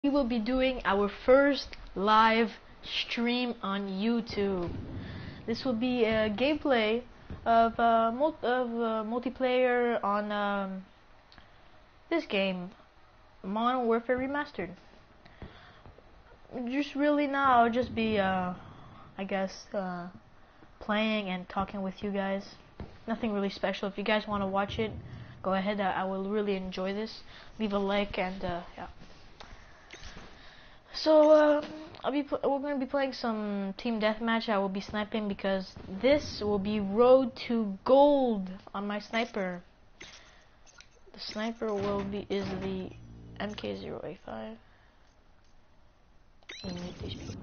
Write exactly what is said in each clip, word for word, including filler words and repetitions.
we will be doing our first live stream on YouTube. This will be a gameplay of uh, mul of uh, multiplayer on um, this game, Modern Warfare Remastered. Just really now, I'll just be, uh, I guess, uh, playing and talking with you guys. Nothing really special. If you guys want to watch it, go ahead. I, I will really enjoy this. Leave a like and uh, yeah. So uh, I'll be we're going to be playing some team deathmatch. I will be sniping because this will be road to gold on my sniper. The sniper will be is the M K zero eight five. Mute these people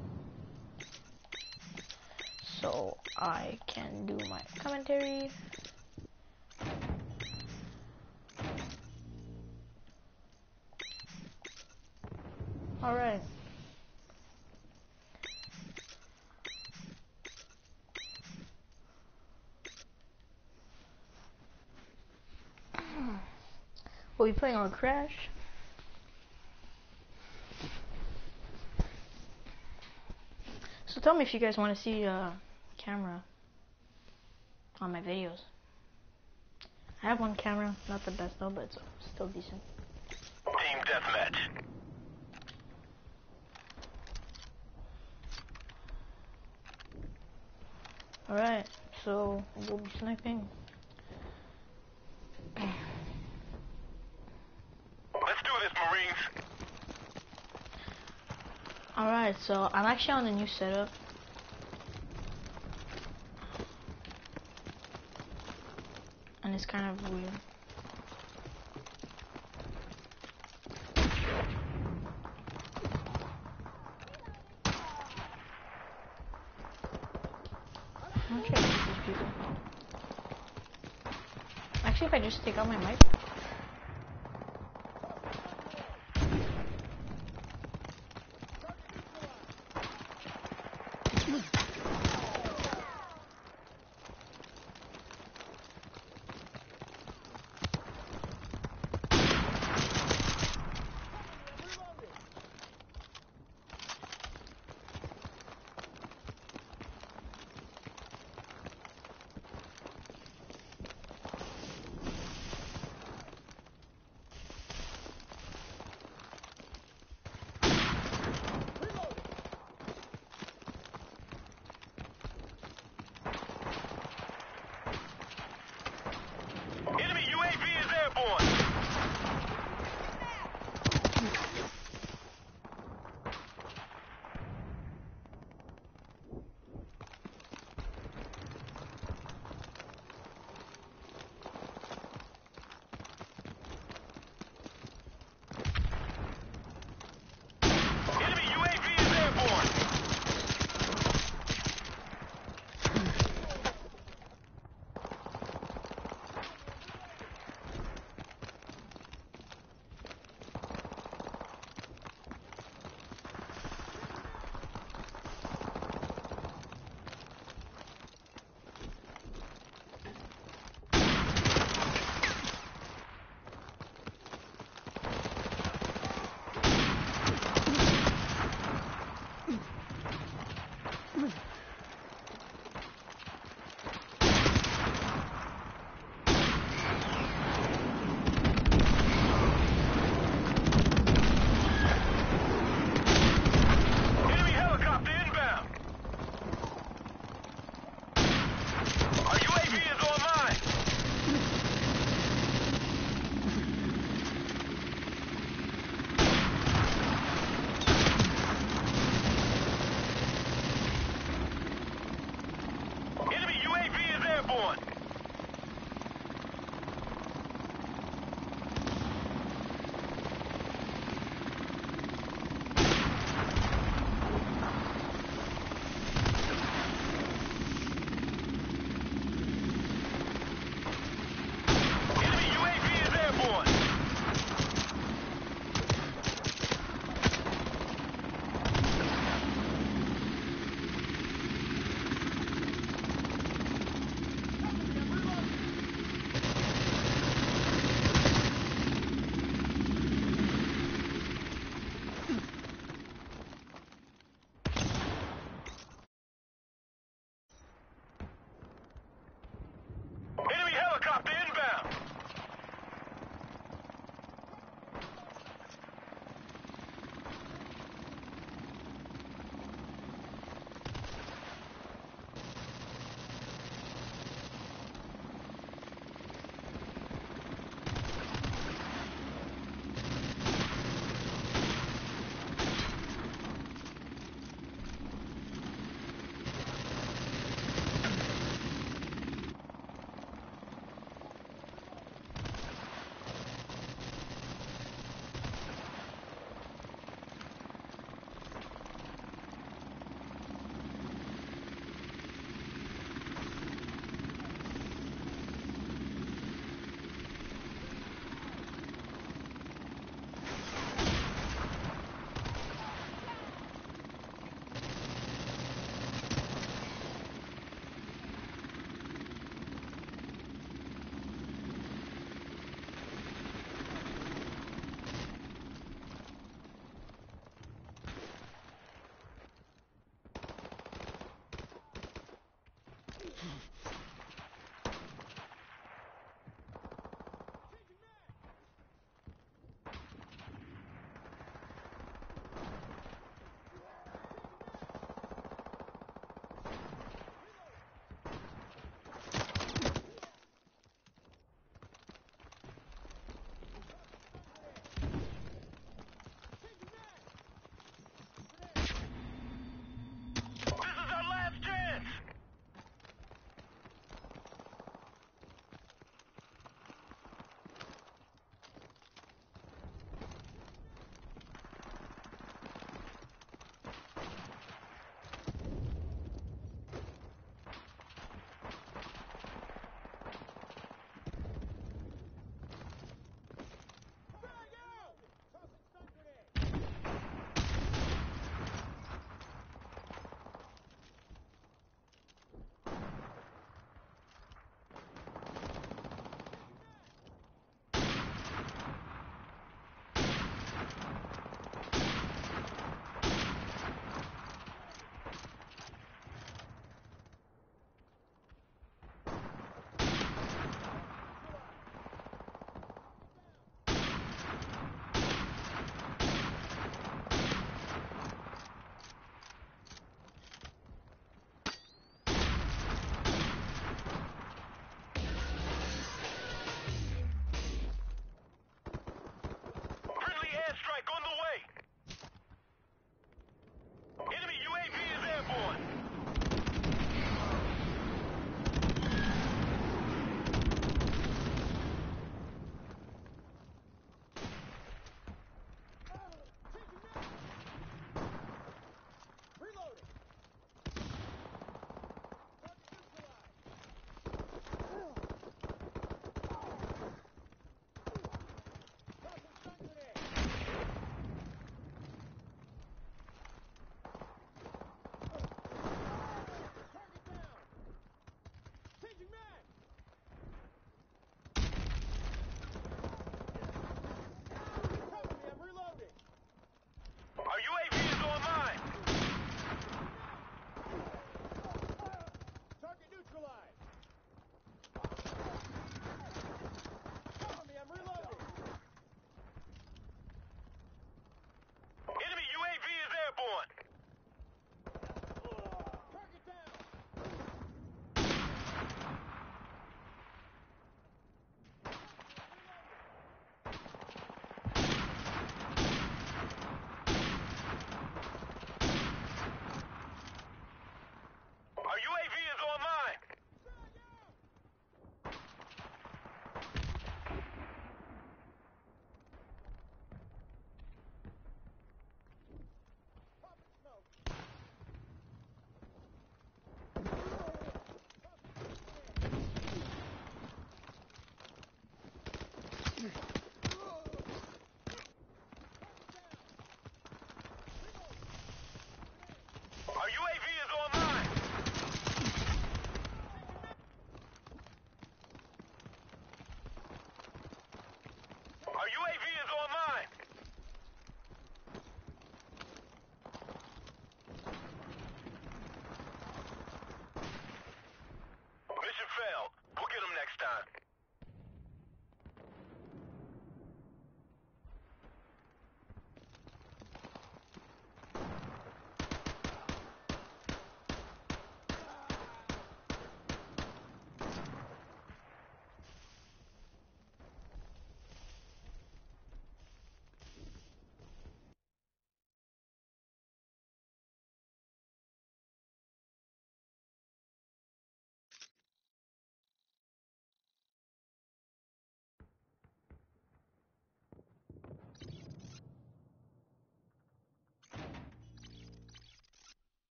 so I can do my commentary. All right. We'll be playing on Crash. So tell me if you guys want to see uh, camera on my videos. I have one camera, not the best though, but it's still decent. Team deathmatch. Alright, so we'll be sniping. Let's do this, Marines. Alright, so I'm actually on the new setup. And it's kind of weird. I'm trying to shoot these people. Actually, if I just take out my mic.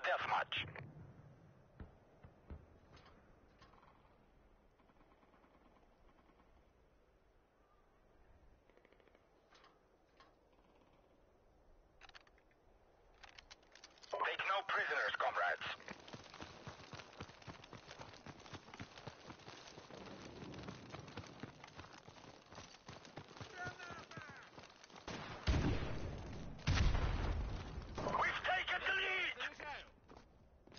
deathmatch. Take no prisoners, comrades. We've taken the lead!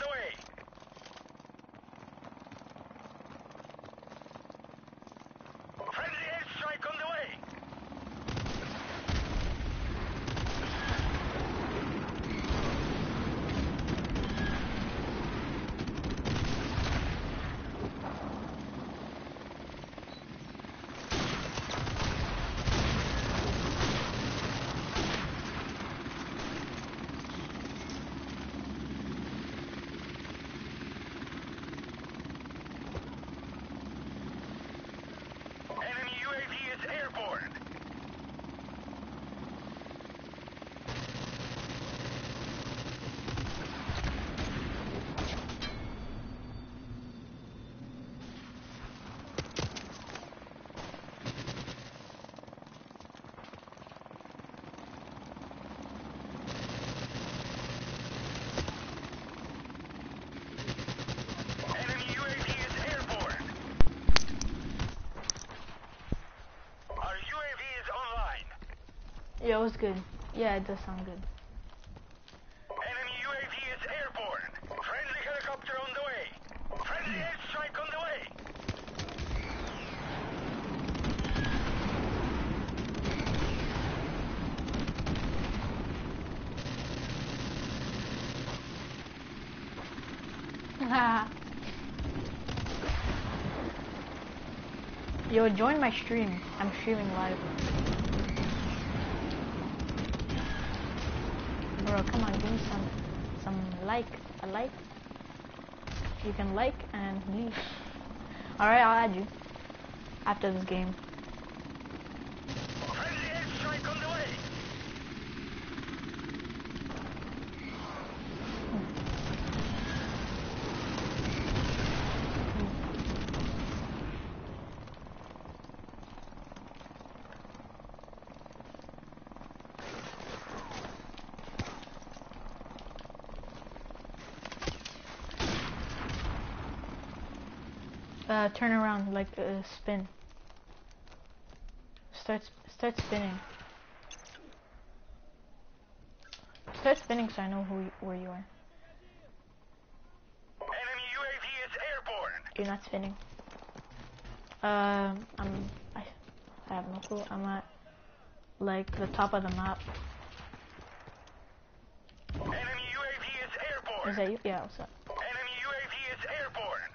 the way. Friendly airstrike on the way. Enemy U A V is airborne. Enemy U A V is airborne. Our U A V is online. Yeah, it was good. Yeah, it does sound good. Enemy U A V is airborne. Friendly helicopter on the way. Friendly airstrike on the way. Yo, join my stream. I'm streaming live. Bro, come on, give me some, some like, a like. You can like and leave. Alright, I'll add you. After this game. Friendly airstrike on the way. Uh, turn around, like, uh, spin. Start, start spinning. Start spinning so I know who, you, where you are. Enemy U A V is airborne. You're not spinning. Um, I'm, I, I have no clue. I'm at, like, the top of the map. Enemy U A V is airborne. Is that you? Yeah, what's up? Enemy U A V is airborne.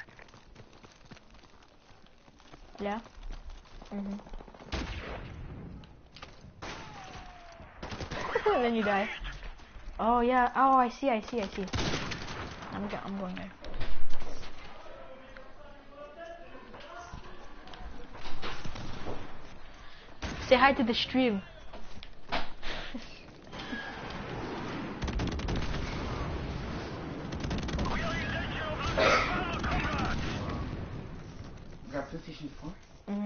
Yeah? Mm-hmm. Then you die. Oh, yeah. Oh, I see, I see, I see. I'm, go I'm going there. Say hi to the stream. We are in danger of losing our comrades. You got PlayStation four? Mm-hmm.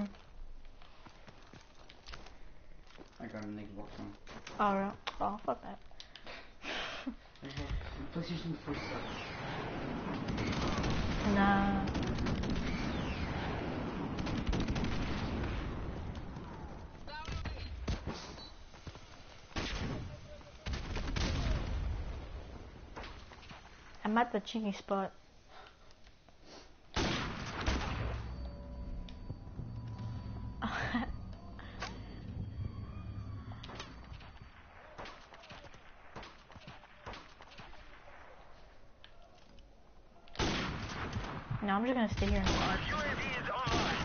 I got an Xbox One. Alright. Oh, fuck that. Xbox, PlayStation four sucks. Nah. I'm at the cheeky spot. No, I'm just gonna stay here and Our watch. U A V is online.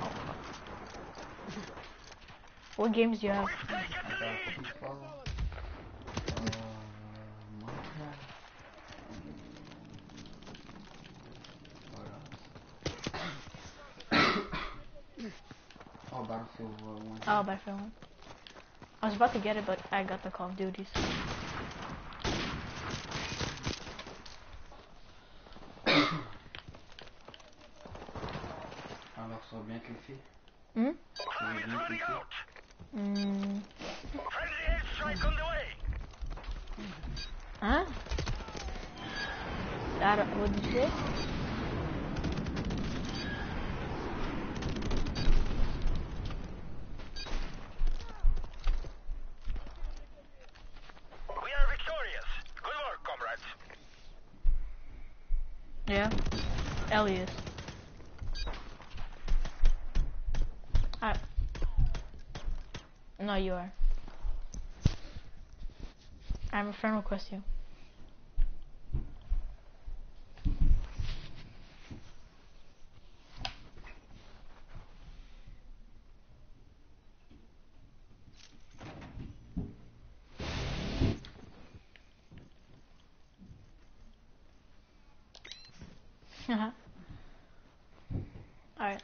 What games do you have? We've taken I the got lead. FIFA, uh, Minecraft, and what else? Oh, Battlefield one. Oh, Battlefield one. I was about to get it, but I got the Call of Duties. Alors, ça va bien cliquer? Hmm? Plan is running out. Mm. Friendly airstrike on the way. Huh? I don't, what did you say? We are victorious. Good work, comrades. Yeah. Elias. I. No, you are. I'm a friend request you. Alright.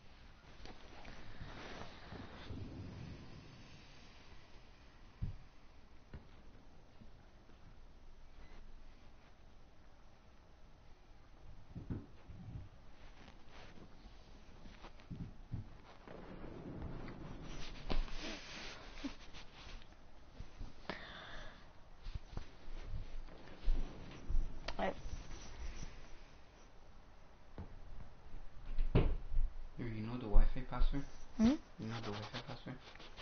Alright. Here, you know the Wi-Fi password? Hmm? You know the Wi-Fi password?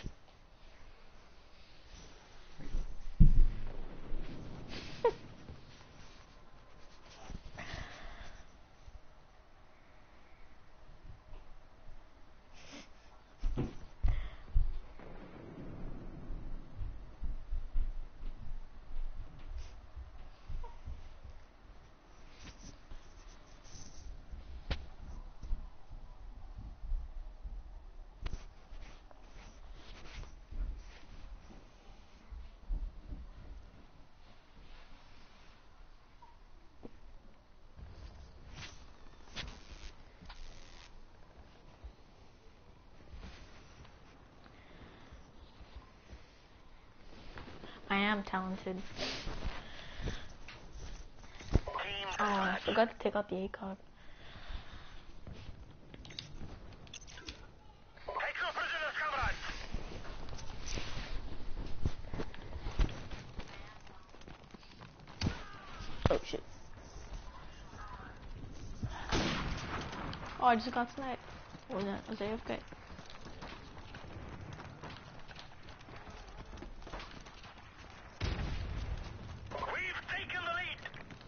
I am talented. Team Oh, I deathmatch. forgot to take out the A C O G. Take no prisoners, comrades. Oh shit. Oh, I just got sniped. Or that was A F K. We've taken the lead.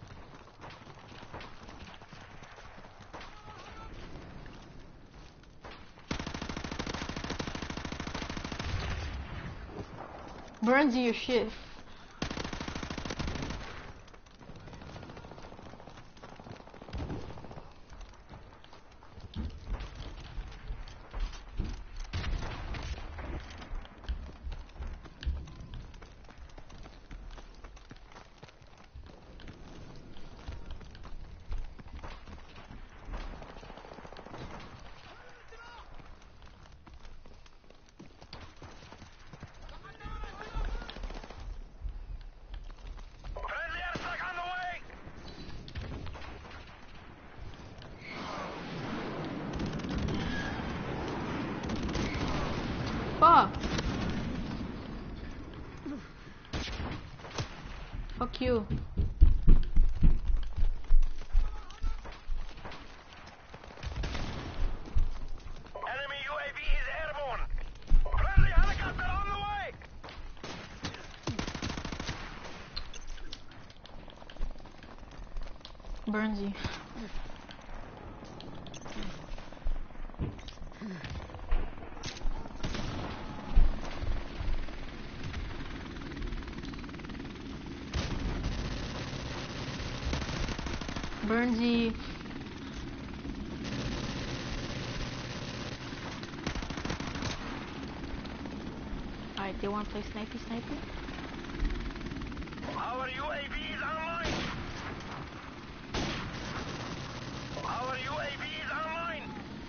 Burnsy your shit. Friendly airstrike on the way. Fuck. Fuck you. Enemy U A V is airborne. Friendly helicopter on the way. Burnsy. Burnsy. Alright, they wanna play snipey snipey? Our U A V is online. Our U A V is online.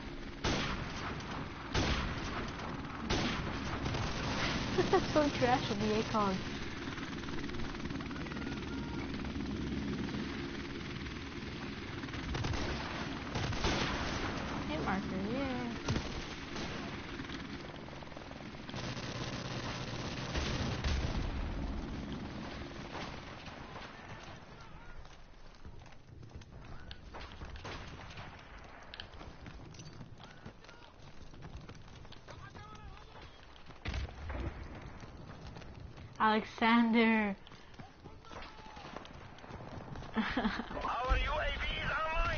That's so trash with the A C O G. Hit marker, yeah. Alexander. Our U A V is online.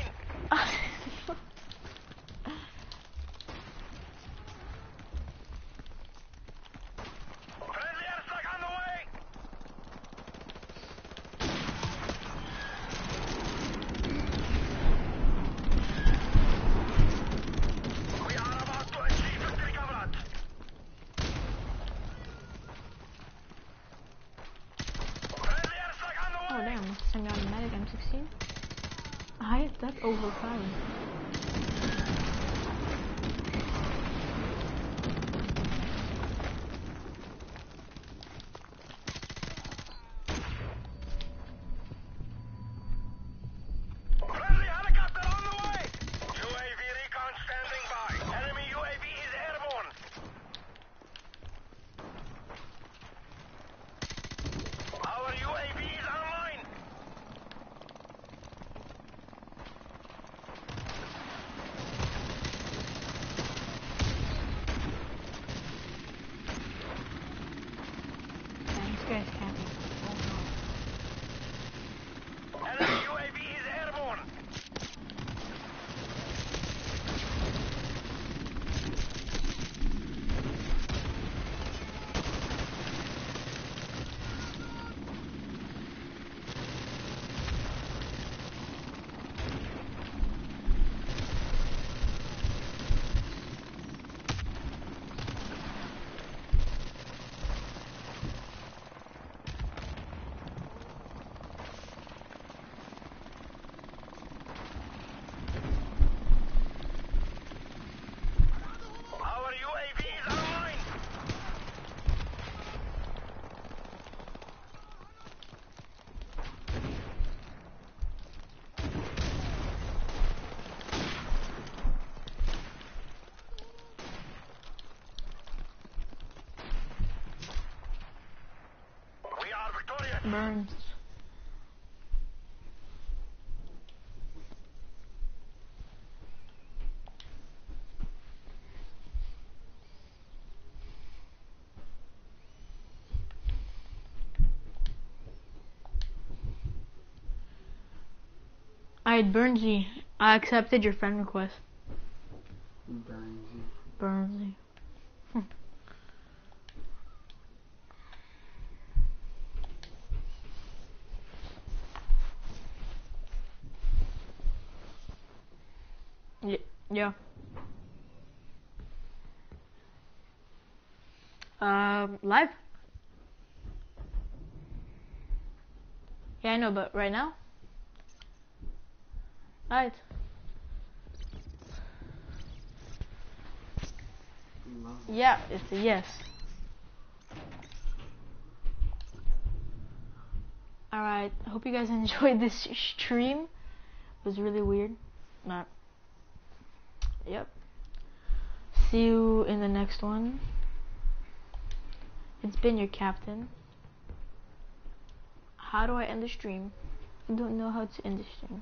Friendly airstrike on the way! We are about to achieve victory, comrade! Friendly airstrike on the Oh way! damn, semi-automatic M sixteen. I that's overpowered. Friendly helicopter on the way! U A V recon standing by. Enemy U A V is airborne. Our U A V is online. Damn, this guy's camping. Oh Enemy U A V is airborne. Our U A V is online. We are victorious. no. Burns. Alright, Burnsy. I accepted your friend request. Burnsy. Burnsy. Yeah. Yeah. Um, live? Yeah, I know, but right now? Alright. Love it. Yeah, it's a yes. Alright, I hope you guys enjoyed this stream. It was really weird. But, yep. See you in the next one. It's been your captain. How do I end the stream? I don't know how to end the stream.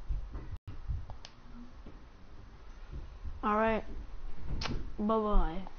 Alright. Bye bye.